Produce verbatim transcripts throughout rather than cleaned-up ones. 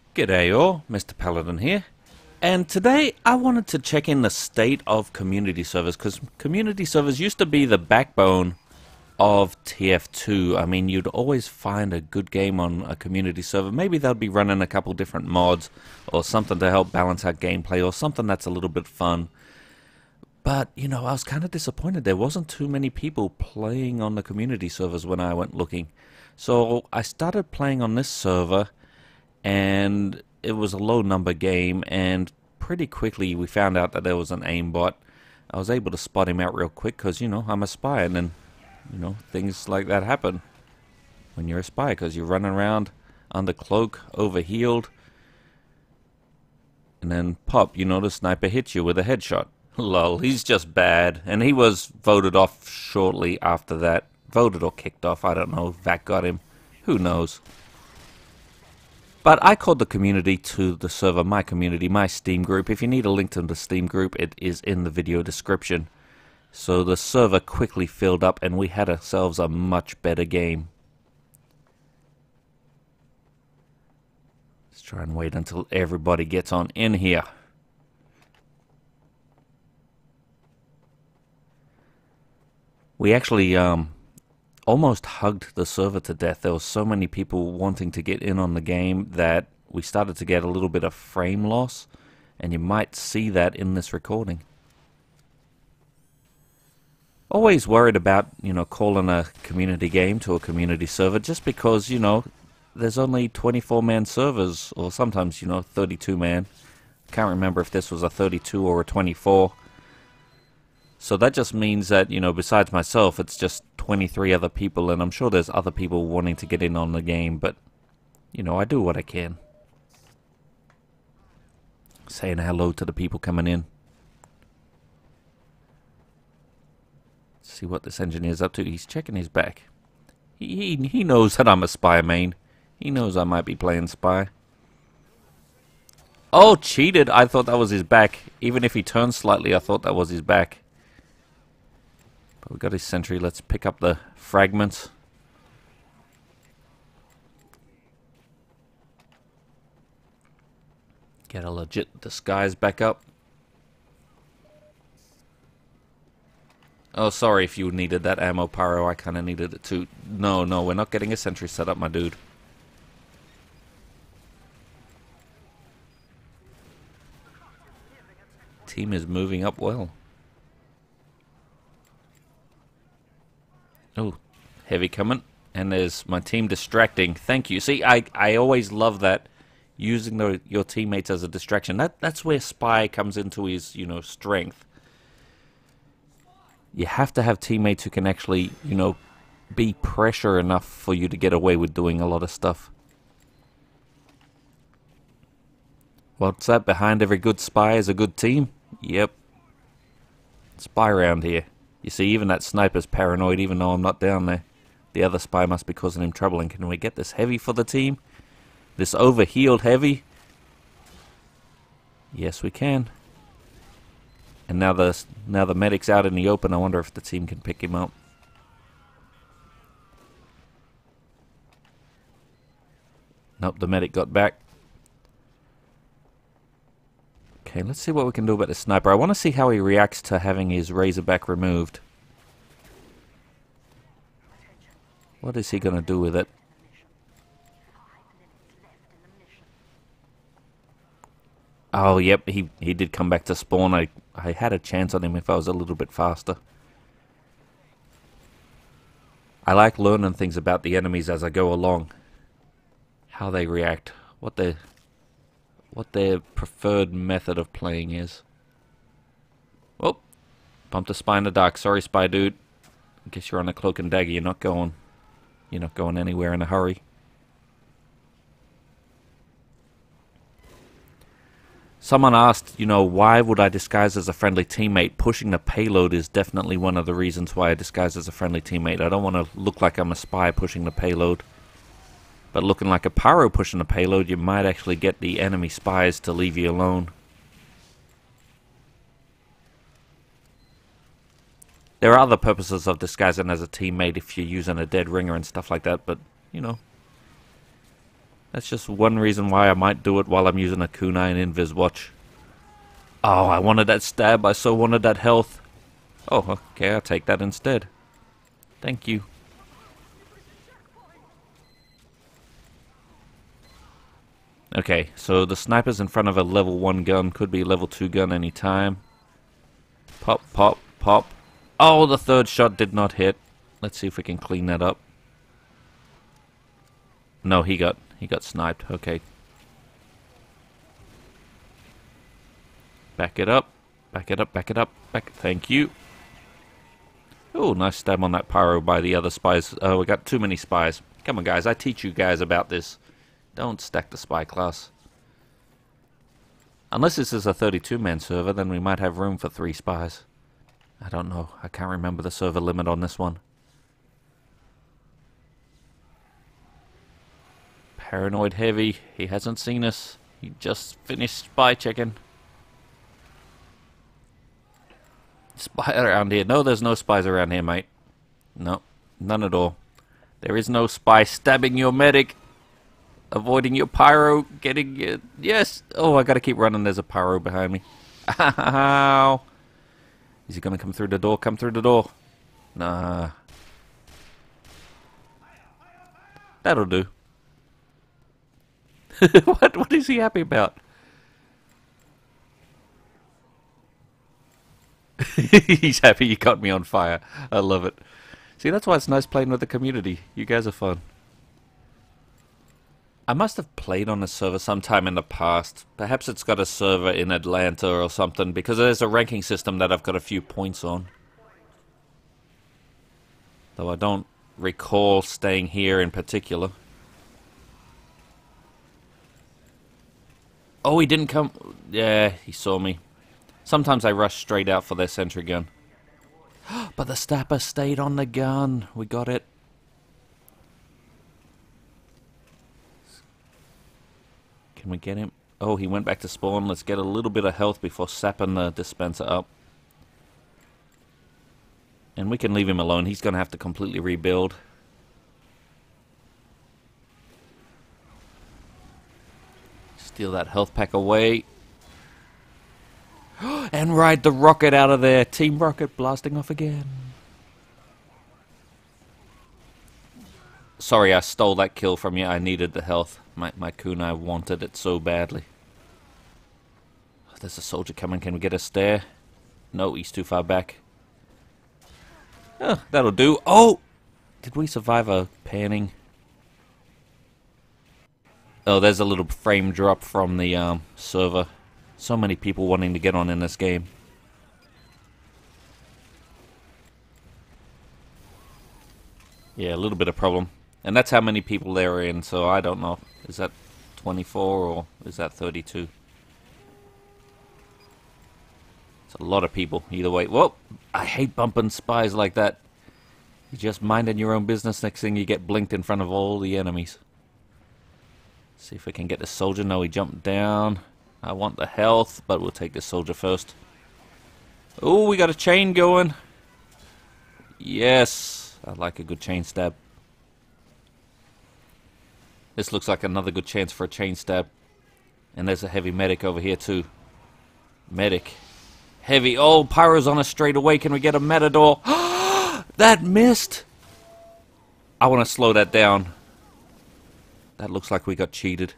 G'day all, MrPaladin here, and today I wanted to check in the state of community servers, because community servers used to be the backbone of T F two. I mean, you'd always find a good game on a community server. Maybe they'd be running a couple different mods, or something to help balance out gameplay, or something that's a little bit fun. But, you know, I was kind of disappointed. There wasn't too many people playing on the community servers when I went looking. So I started playing on this server, and it was a low number game, and pretty quickly we found out that there was an aimbot. I was able to spot him out real quick because, you know, I'm a spy, and then, you know, things like that happen when you're a spy, because you're running around under cloak, overhealed, and then pop, you know, the sniper hits you with a headshot. Lol, he's just bad, and he was voted off shortly after that. Voted or kicked off, I don't know. V A C got him. Who knows? But I called the community to the server, my community, my Steam group. If you need a link to the Steam group, it is in the video description. So the server quickly filled up, and we had ourselves a much better game. Let's try and wait until everybody gets on in here. We actually um, almost hugged the server to death. There were so many people wanting to get in on the game that we started to get a little bit of frame loss, and you might see that in this recording. Always worried about, you know, calling a community game to a community server, just because, you know, there's only twenty-four man servers, or sometimes, you know, thirty-two man. Can't remember if this was a thirty-two or a twenty-four. So that just means that, you know, besides myself, it's just twenty-three other people, and I'm sure there's other people wanting to get in on the game, but, you know, I do what I can. Saying hello to the people coming in. See what this engineer's up to. He's checking his back. He, he, he knows that I'm a spy main. He knows I might be playing spy. Oh, cheated! I thought that was his back. Even if he turned slightly, I thought that was his back. But we got his sentry. Let's pick up the fragments. Get a legit disguise back up. Oh, sorry if you needed that ammo, Pyro. I kind of needed it too. No, no, we're not getting a sentry set up, my dude. Team is moving up well. Oh, heavy coming. And there's my team distracting. Thank you. See, I, I always love that. Using the, your teammates as a distraction. That That's where Spy comes into his, you know, strength. You have to have teammates who can actually, you know, be pressure enough for you to get away with doing a lot of stuff. What's that? Behind every good spy is a good team? Yep. Spy round here. You see, even that sniper's paranoid, even though I'm not down there. The other spy must be causing him trouble. And can we get this heavy for the team? This overhealed heavy? Yes, we can. And now the now the medic's out in the open. I wonder if the team can pick him up. Nope, the medic got back. Okay, let's see what we can do about the sniper. I want to see how he reacts to having his razorback removed. What is he going to do with it? Oh, yep, he, he did come back to spawn. I, I had a chance on him if I was a little bit faster. I like learning things about the enemies as I go along. How they react. What their, what their preferred method of playing is. Oh, bumped a spy in the dark. Sorry, spy dude. I guess you're on a cloak and dagger. You're not going, you're not going anywhere in a hurry. Someone asked, you know, why would I disguise as a friendly teammate? Pushing the payload is definitely one of the reasons why I disguise as a friendly teammate. I don't want to look like I'm a spy pushing the payload. But looking like a pyro pushing the payload, you might actually get the enemy spies to leave you alone. There are other purposes of disguising as a teammate if you're using a dead ringer and stuff like that, but, you know. That's just one reason why I might do it while I'm using a kunai and invis watch. Oh, I wanted that stab. I so wanted that health. Oh, okay, I'll take that instead. Thank you. Okay, so the sniper's in front of a level one gun. Could be a level two gun anytime. Pop, pop, pop. Oh, the third shot did not hit. Let's see if we can clean that up. No, he got he got sniped. Okay. Back it up. Back it up, back it up. Back. Thank you. Oh, nice stab on that pyro by the other spies. Oh, we got too many spies. Come on, guys. I teach you guys about this. Don't stack the spy class. Unless this is a thirty-two man server, then we might have room for three spies. I don't know. I can't remember the server limit on this one. Paranoid heavy. He hasn't seen us. He just finished spy checking. Spy around here. No, there's no spies around here, mate. No, none at all. There is no spy stabbing your medic. Avoiding your pyro, getting your... Yes! Oh, I gotta keep running. There's a pyro behind me. Ow! Is he gonna come through the door? Come through the door. Nah. That'll do. what? What is he happy about? He's happy you got me on fire. I love it. See, that's why it's nice playing with the community. You guys are fun. I must have played on a server sometime in the past. Perhaps it's got a server in Atlanta or something, because there's a ranking system that I've got a few points on. Though I don't recall staying here in particular. Oh, he didn't come... Yeah, he saw me. Sometimes I rush straight out for their sentry gun. But the stapper stayed on the gun. We got it. Can we get him? Oh, he went back to spawn. Let's get a little bit of health before sapping the dispenser up. And we can leave him alone. He's going to have to completely rebuild. Steal that health pack away. And ride the rocket out of there. Team Rocket blasting off again. Sorry, I stole that kill from you. I needed the health. My, my kunai wanted it so badly. There's a soldier coming. Can we get a stare? No, he's too far back. Oh, that'll do. Oh! Did we survive a panning? Oh, there's a little frame drop from the um, server. So many people wanting to get on in this game. Yeah, a little bit of problem. And that's how many people there are in, so I don't know. Is that twenty-four or is that thirty-two? It's a lot of people, either way. Whoa! I hate bumping spies like that. You're just minding your own business, next thing you get blinked in front of all the enemies. See if we can get the soldier. No, he jumped down. I want the health, but we'll take the soldier first. Oh, we got a chain going. Yes! I like a good chain stab. This looks like another good chance for a chain stab. And there's a heavy medic over here too. Medic. Heavy. Oh, pyro's on us straight away. Can we get a matador? That missed! I want to slow that down. That looks like we got cheated.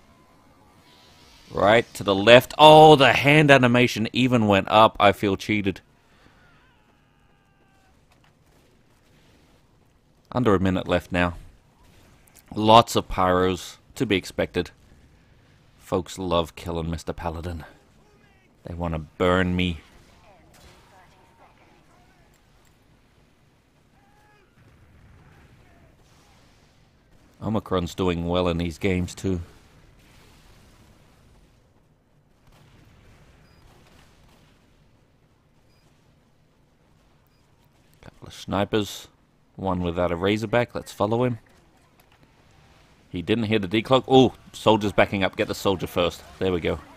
Right to the left. Oh, the hand animation even went up. I feel cheated. Under a minute left now. Lots of pyros, to be expected. Folks love killing Mister Paladin. They want to burn me. Omicron's doing well in these games too. Couple of snipers. One without a razorback. Let's follow him. He didn't hear the decloak. Oh, soldier's backing up. Get the soldier first. There we go.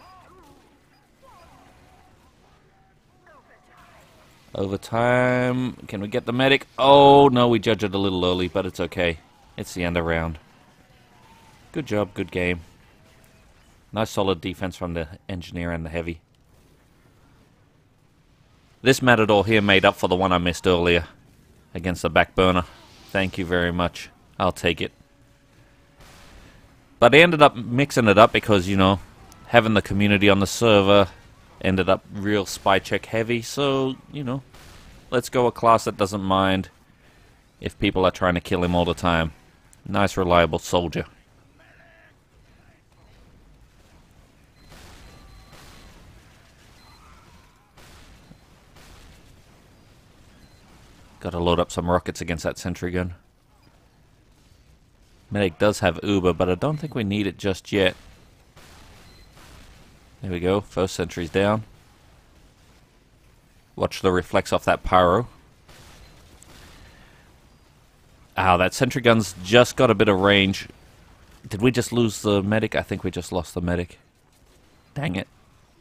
Overtime. Can we get the medic? Oh, no, we judged it a little early, but it's okay. It's the end of round. Good job, good game. Nice solid defense from the engineer and the heavy. This Matador here made up for the one I missed earlier against the back burner. Thank you very much. I'll take it. But I ended up mixing it up because, you know, having the community on the server ended up real spy check heavy. So, you know, let's go a class that doesn't mind if people are trying to kill him all the time. Nice, reliable soldier. Gotta load up some rockets against that sentry gun. Medic does have Uber, but I don't think we need it just yet. There we go, first sentry's down. Watch the reflex off that pyro. Ah, that sentry gun's just got a bit of range. Did we just lose the medic? I think we just lost the medic. Dang it.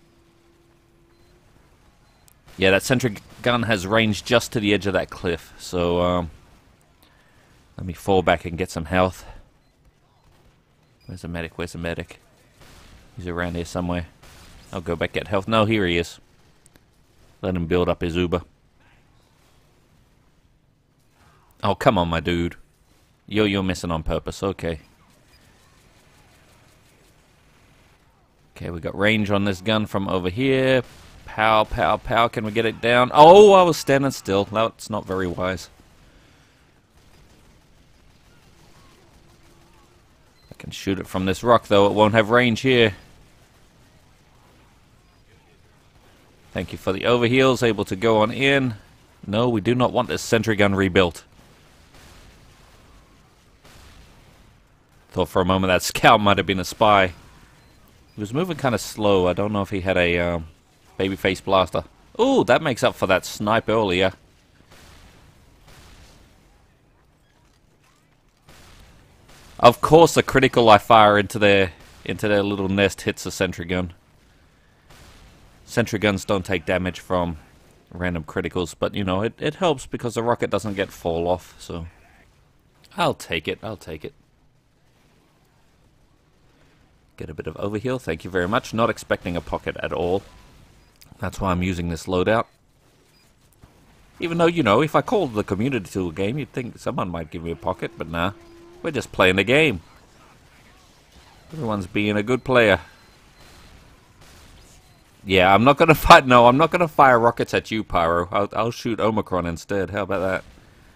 Yeah, that sentry gun has range just to the edge of that cliff. So, um, let me fall back and get some health. Where's the medic? Where's the medic? He's around here somewhere. I'll go back get health. No, here he is. Let him build up his Uber. Oh, come on, my dude. You're, you're missing on purpose. Okay. Okay, we got range on this gun from over here. Pow, pow, pow. Can we get it down? Oh, I was standing still. That's not very wise. I can shoot it from this rock, though. It won't have range here. Thank you for the overheals. Able to go on in. No, we do not want this sentry gun rebuilt. Thought for a moment that scout might have been a spy. He was moving kind of slow. I don't know if he had a um, babyface blaster. Ooh, that makes up for that snipe earlier. Of course, the critical I fire into their into their little nest hits the sentry gun. Sentry guns don't take damage from random criticals, but you know it it helps because the rocket doesn't get fall off. So I'll take it. I'll take it. Get a bit of overheal. Thank you very much. Not expecting a pocket at all. That's why I'm using this loadout. Even though, you know, if I called the community to a game, you'd think someone might give me a pocket, but nah. We're just playing the game. Everyone's being a good player. Yeah, I'm not gonna fight. No, I'm not gonna fire rockets at you, Pyro. I'll, I'll shoot Omicron instead. How about that?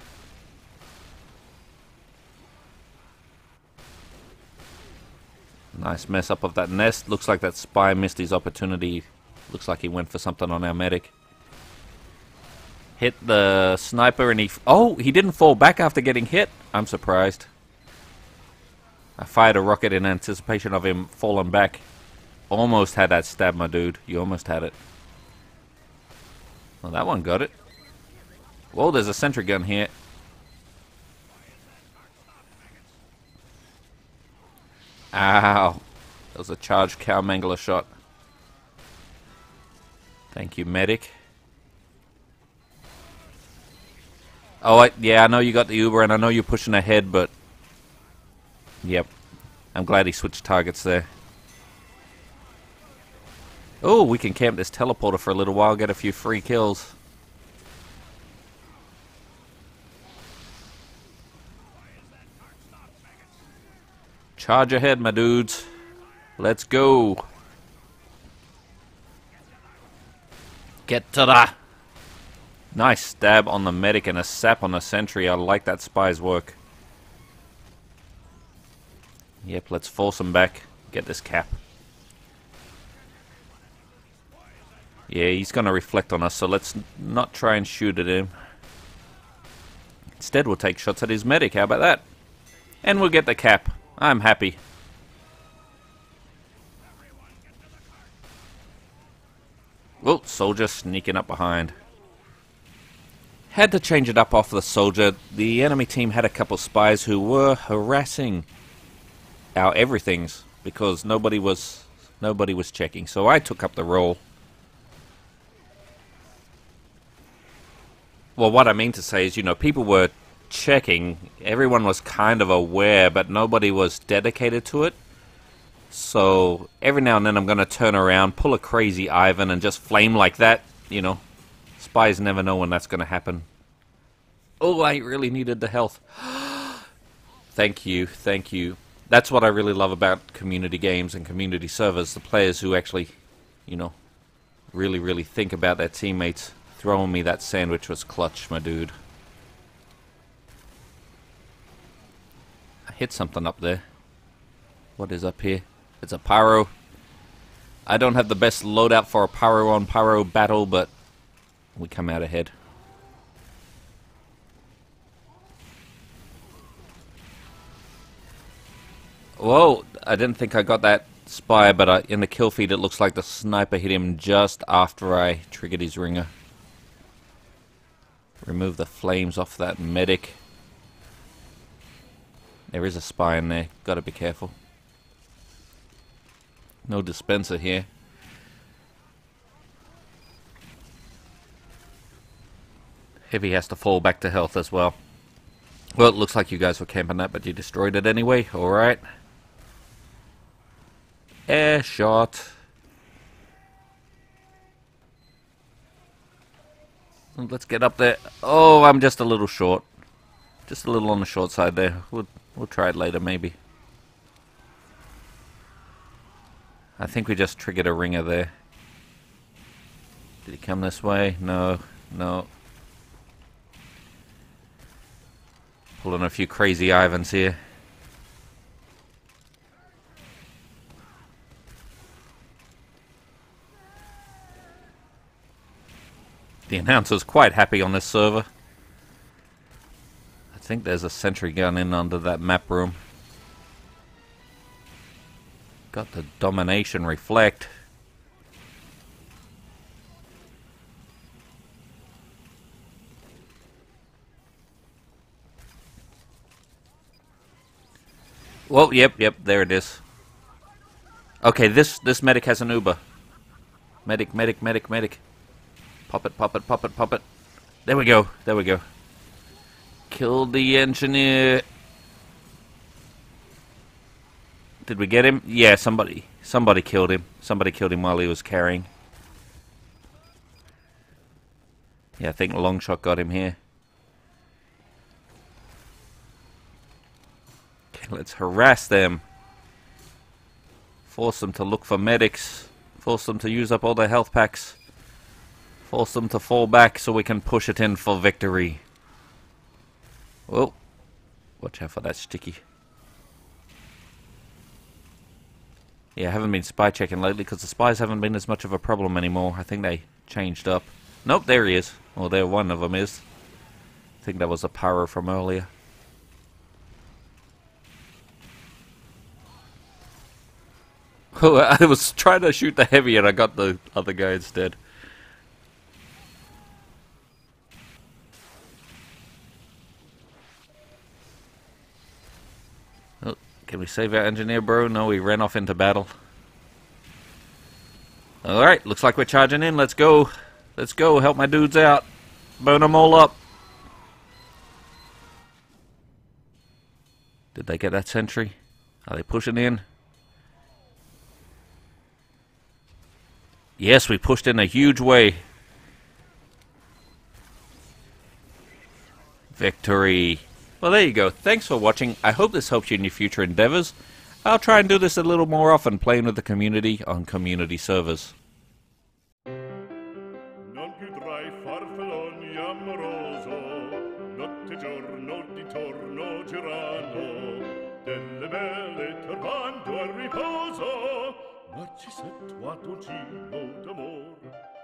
Nice mess up of that nest. Looks like that spy missed his opportunity. Looks like he went for something on our medic. Hit the sniper and he... F oh, he didn't fall back after getting hit. I'm surprised. I fired a rocket in anticipation of him falling back. Almost had that stab, my dude. You almost had it. Well, that one got it. Whoa, there's a sentry gun here. Ow. That was a charged cow mangler shot. Thank you, medic. Oh, I, yeah, I know you got the Uber and I know you're pushing ahead, but... Yep. I'm glad he switched targets there. Oh, we can camp this teleporter for a little while, get a few free kills. Charge ahead, my dudes. Let's go. Get to the... Nice stab on the medic and a sap on the sentry. I like that spy's work. Yep, let's force him back. Get this cap. Yeah, he's going to reflect on us, so let's not try and shoot at him. Instead, we'll take shots at his medic. How about that? And we'll get the cap. I'm happy. Oh, soldier sneaking up behind. Had to change it up off the soldier. The enemy team had a couple spies who were harassing our everythings because nobody was nobody was checking. So I took up the role. Well, what I mean to say is, you know, people were checking, everyone was kind of aware, but nobody was dedicated to it. So every now and then I'm going to turn around, pull a crazy Ivan, and just flame like that. You know, spies never know when that's going to happen. Oh, I really needed the health. Thank you, thank you. That's what I really love about community games and community servers. The players who actually, you know, really, really think about their teammates. Throwing me that sandwich was clutch, my dude. I hit something up there. What is up here? It's a pyro. I don't have the best loadout for a pyro on pyro battle, but we come out ahead. Whoa, I didn't think I got that spy, but I, in the kill feed it looks like the sniper hit him just after I triggered his ringer. Remove the flames off that medic. There is a spy in there, gotta be careful. No dispenser here. Heavy has to fall back to health as well. Well, it looks like you guys were camping that, but you destroyed it anyway. Alright. Air shot. Let's get up there. Oh, I'm just a little short. Just a little on the short side there. We'll, we'll try it later, maybe. I think we just triggered a ringer there. Did he come this way? No, no. Pulling a few crazy Ivans here. The announcer's quite happy on this server. I think there's a sentry gun in under that map room. Got the domination reflect. Well, yep, yep, there it is. Okay, this this medic has an Uber. Medic, medic, medic, medic. Pop it, pop it, pop it, pop it. There we go, there we go. Killed the engineer. Did we get him? Yeah, somebody somebody killed him. Somebody killed him while he was carrying. Yeah, I think Longshot got him here. Okay, let's harass them. Force them to look for medics. Force them to use up all their health packs. Force them to fall back so we can push it in for victory. Whoa. Watch out for that sticky. Yeah, I haven't been spy checking lately because the spies haven't been as much of a problem anymore. I think they changed up. Nope, there he is. Well, there one of them is. I think that was a pyro from earlier. Oh, I was trying to shoot the heavy and I got the other guy instead. Oh, can we save our engineer, bro? No, he ran off into battle. Alright, looks like we're charging in. Let's go. Let's go. Help my dudes out. Burn them all up. Did they get that sentry? Are they pushing in? Yes, we pushed in a huge way. Victory. Well, there you go. Thanks for watching. I hope this helps you in your future endeavors. I'll try and do this a little more often, playing with the community on community servers. Non più tra i farfalloni amoroso, notte e giorno di torno girano, delle belle turbando al riposo, ma ci sei tuo giro d'amor.